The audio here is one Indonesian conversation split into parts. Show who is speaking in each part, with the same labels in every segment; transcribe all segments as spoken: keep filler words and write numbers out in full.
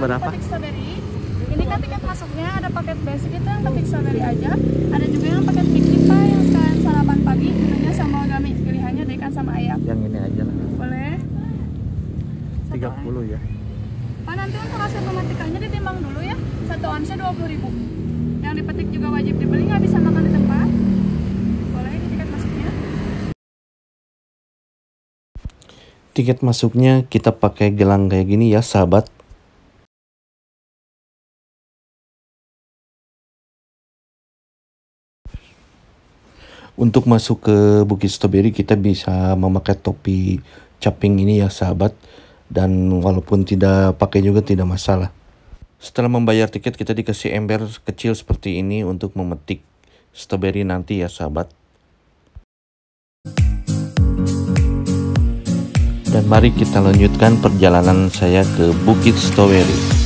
Speaker 1: berapa?
Speaker 2: Petik strawberry. Ini kan tiket masuknya ada paket basic itu yang petik strawberry aja. Ada juga yang paket piknik Pak yang sekalian sarapan pagi. Menunya sama gami. Pilihannya ada ikan sama ayam.
Speaker 1: Yang ini aja lah.
Speaker 2: Boleh.
Speaker 1: tiga puluh ya.
Speaker 2: Pak, nanti untuk hasil pemetikannya ditimbang dulu ya. Satu onsnya dua puluh ribu. Yang dipetik juga wajib dibeli, nggak bisa makan di tempat. Boleh, ini tiket masuknya.
Speaker 1: Tiket masuknya kita pakai gelang kayak gini ya sahabat. Untuk masuk ke Bukit Strawberry kita bisa memakai topi caping ini ya sahabat. Dan walaupun tidak pakai juga tidak masalah. Setelah membayar tiket kita dikasih ember kecil seperti ini untuk memetik strawberry nanti ya sahabat. Dan mari kita lanjutkan perjalanan saya ke Bukit Strawberry.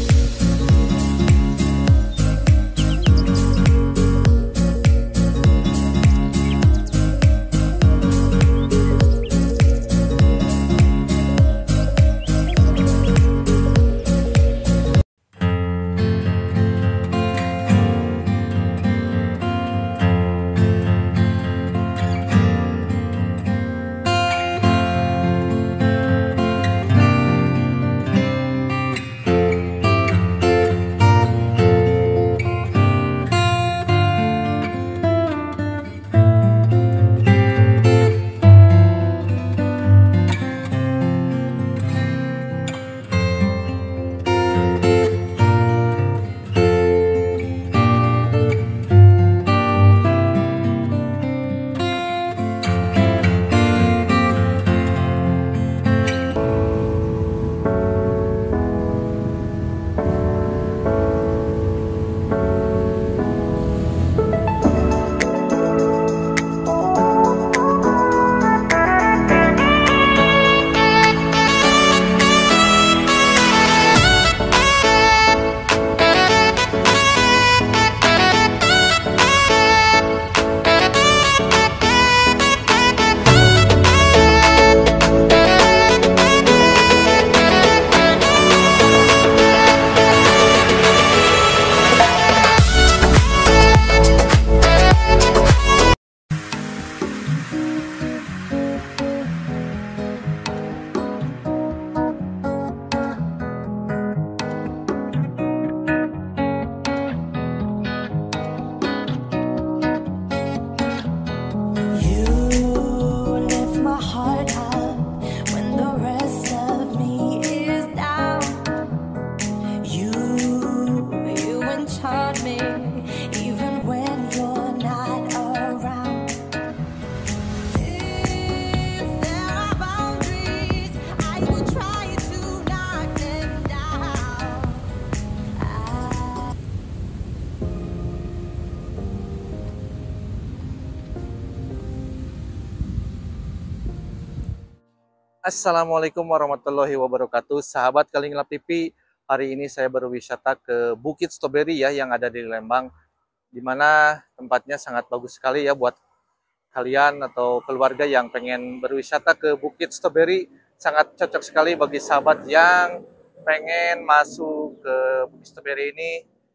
Speaker 3: Assalamualaikum warahmatullahi wabarakatuh. Sahabat Kalingelap T V, hari ini saya berwisata ke Bukit Strawberry ya yang ada di Lembang, di mana tempatnya sangat bagus sekali ya buat kalian atau keluarga yang pengen berwisata ke Bukit Strawberry. Sangat cocok sekali bagi sahabat yang pengen masuk ke Bukit Strawberry ini,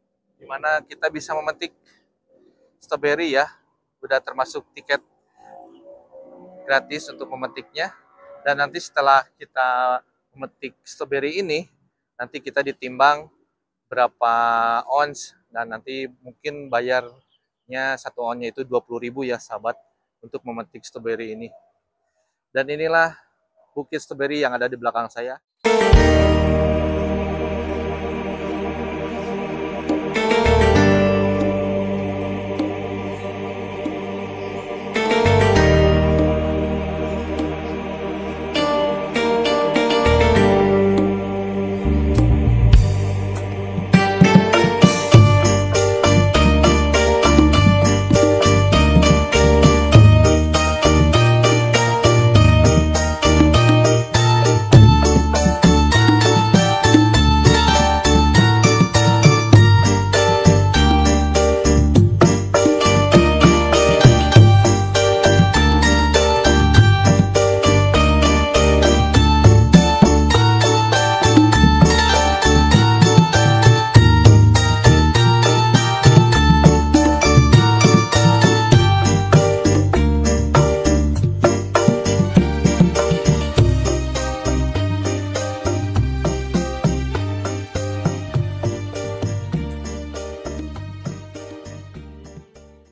Speaker 3: di mana kita bisa memetik strawberry ya. Udah termasuk tiket gratis untuk memetiknya. Dan nanti setelah kita memetik strawberry ini, nanti kita ditimbang berapa ons, dan nanti mungkin bayarnya satu onsnya itu dua puluh ribu ya sahabat untuk memetik strawberry ini. Dan inilah Bukit Strawberry yang ada di belakang saya.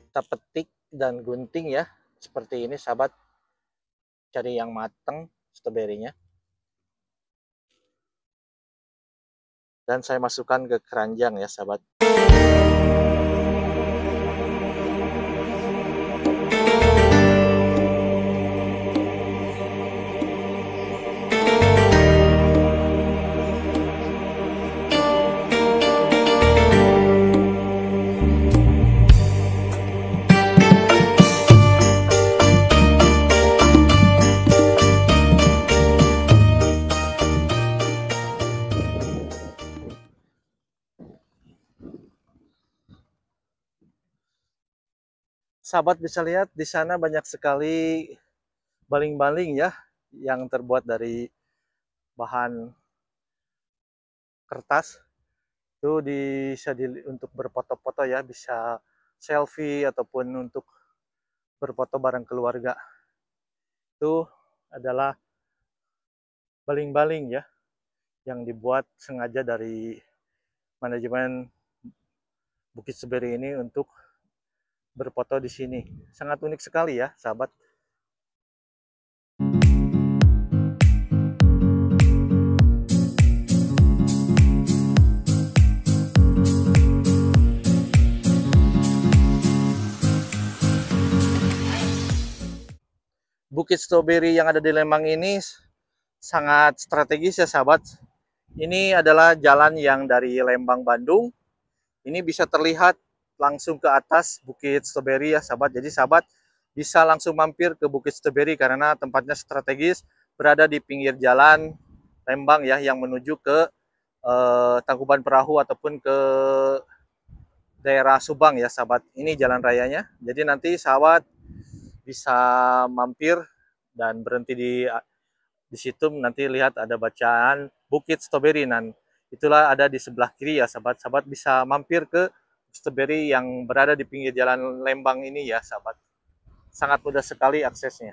Speaker 3: Kita petik dan gunting ya, seperti ini sahabat. Cari yang matang stroberinya. Dan saya masukkan ke keranjang ya sahabat. Sahabat bisa lihat di sana banyak sekali baling-baling ya yang terbuat dari bahan kertas. Itu bisa di, untuk berfoto-foto ya, bisa selfie ataupun untuk berfoto bareng keluarga. Itu adalah baling-baling ya yang dibuat sengaja dari manajemen Bukit Stoberi ini untuk berfoto di sini. Sangat unik sekali ya, sahabat. Bukit Stoberi yang ada di Lembang ini sangat strategis ya, sahabat. Ini adalah jalan yang dari Lembang, Bandung. Ini bisa terlihat langsung ke atas Bukit Stoberi ya sahabat. Jadi sahabat bisa langsung mampir ke Bukit Stoberi karena tempatnya strategis, berada di pinggir jalan Lembang ya yang menuju ke eh, Tangkuban Perahu ataupun ke daerah Subang ya sahabat. Ini jalan rayanya. Jadi nanti sahabat bisa mampir dan berhenti di di situ, nanti lihat ada bacaan Bukit Stoberi. Dan itulah ada di sebelah kiri ya sahabat. Sahabat bisa mampir ke Stoberi yang berada di pinggir jalan Lembang ini ya sahabat. Sangat mudah sekali aksesnya.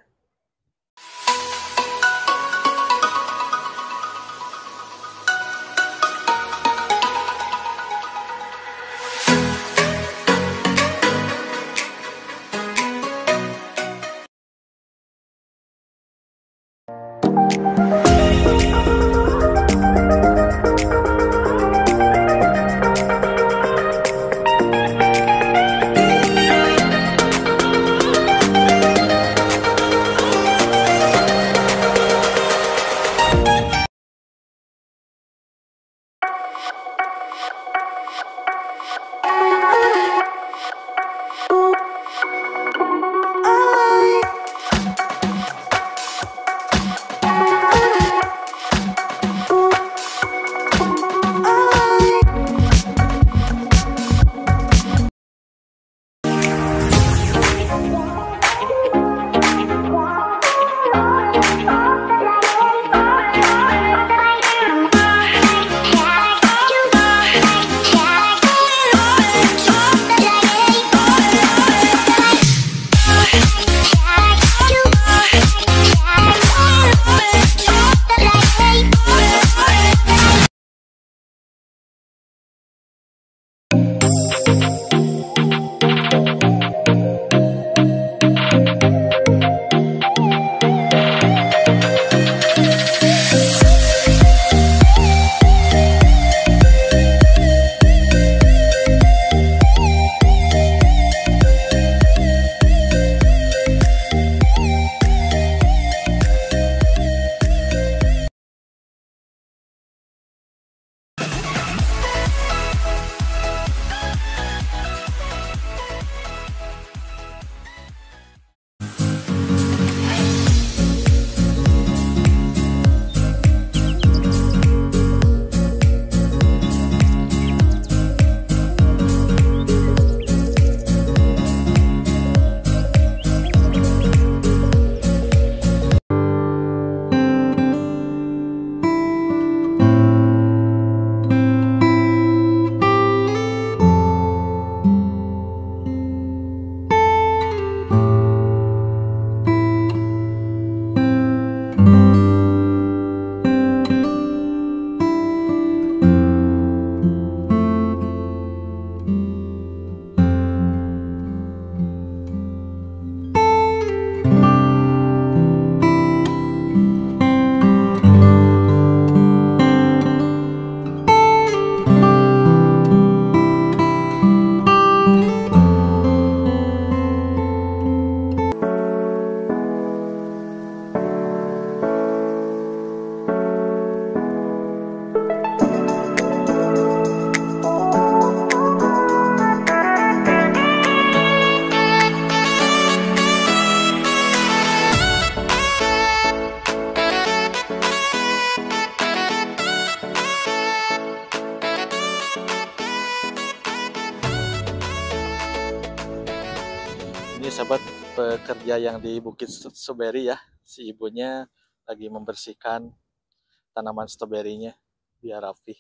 Speaker 3: Ini sahabat pekerja yang di Bukit Strawberry ya. Si ibunya lagi membersihkan tanaman stroberinya biar rapi.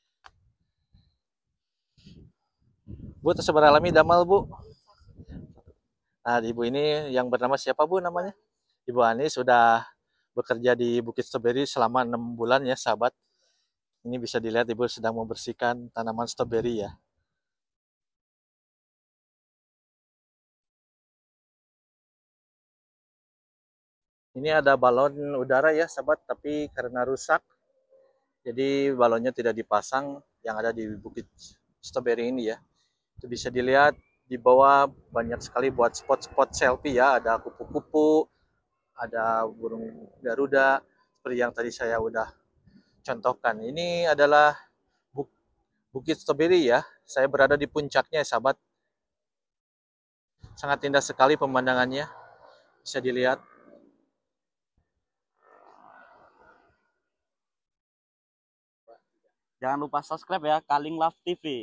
Speaker 3: Bu, tersebar alami damal bu. Nah, ibu ini yang bernama siapa bu namanya? Ibu Ani sudah bekerja di Bukit Strawberry selama enam bulan ya sahabat. Ini bisa dilihat ibu sedang membersihkan tanaman stroberi ya. Ini ada balon udara ya sahabat, tapi karena rusak, jadi balonnya tidak dipasang yang ada di Bukit Strawberry ini ya. Itu bisa dilihat di bawah banyak sekali buat spot-spot selfie ya. Ada kupu-kupu, ada burung garuda, seperti yang tadi saya udah contohkan. Ini adalah Bukit Strawberry ya. Saya berada di puncaknya ya sahabat. Sangat indah sekali pemandangannya. Bisa dilihat.
Speaker 4: Jangan lupa subscribe ya, Kaling Love T V.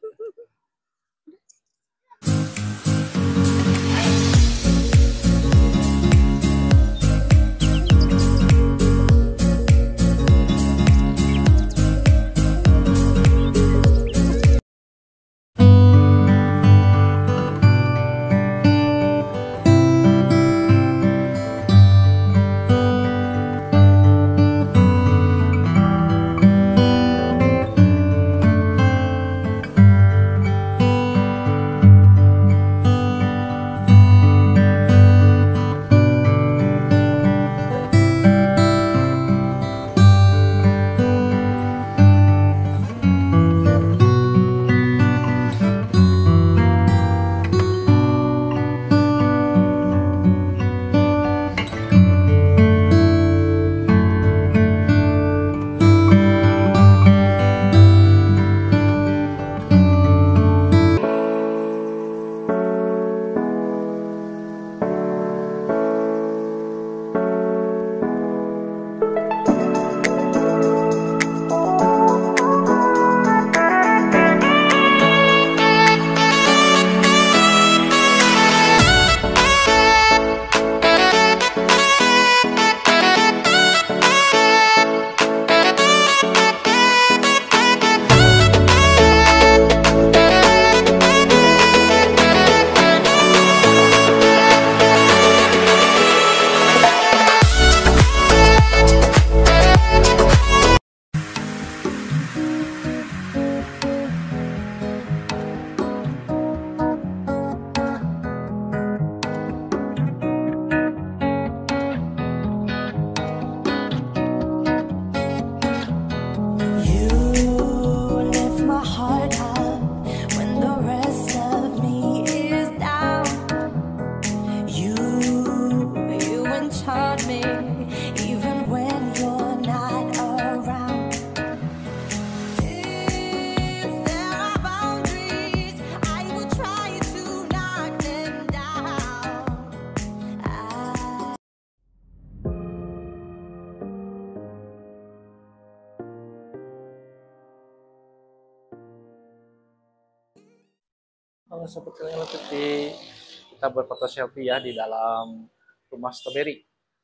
Speaker 3: Halo sobat Kaling Love T V, kita berfoto selfie ya di dalam rumah stroberi.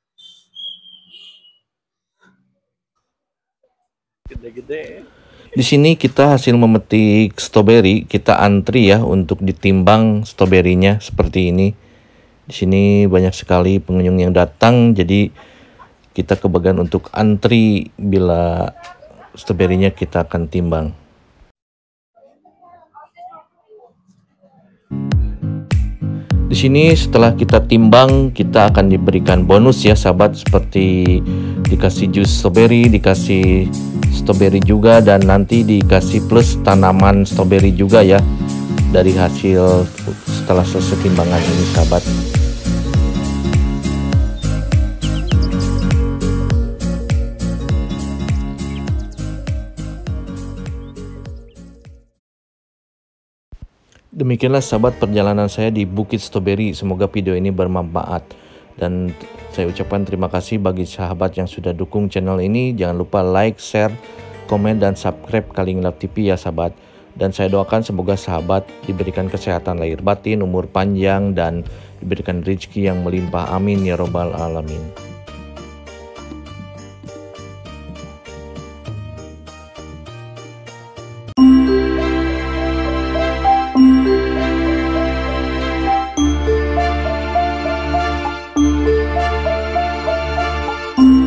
Speaker 3: Gede-gede.
Speaker 1: Di sini kita hasil memetik stroberi, kita antri ya untuk ditimbang stroberinya seperti ini. Di sini banyak sekali pengunjung yang datang, jadi kita kebagian untuk antri bila stroberinya kita akan timbang. Di sini setelah kita timbang, kita akan diberikan bonus ya sahabat, seperti dikasih jus stroberi, dikasih stroberi juga, dan nanti dikasih plus tanaman stroberi juga ya dari hasil setelah selesai timbangan ini sahabat. Demikianlah sahabat perjalanan saya di Bukit Strawberry. Semoga video ini bermanfaat. Dan saya ucapkan terima kasih bagi sahabat yang sudah dukung channel ini. Jangan lupa like, share, komen, dan subscribe Kaling Love T V ya sahabat. Dan saya doakan semoga sahabat diberikan kesehatan lahir batin, umur panjang, dan diberikan rezeki yang melimpah. Amin ya robbal alamin.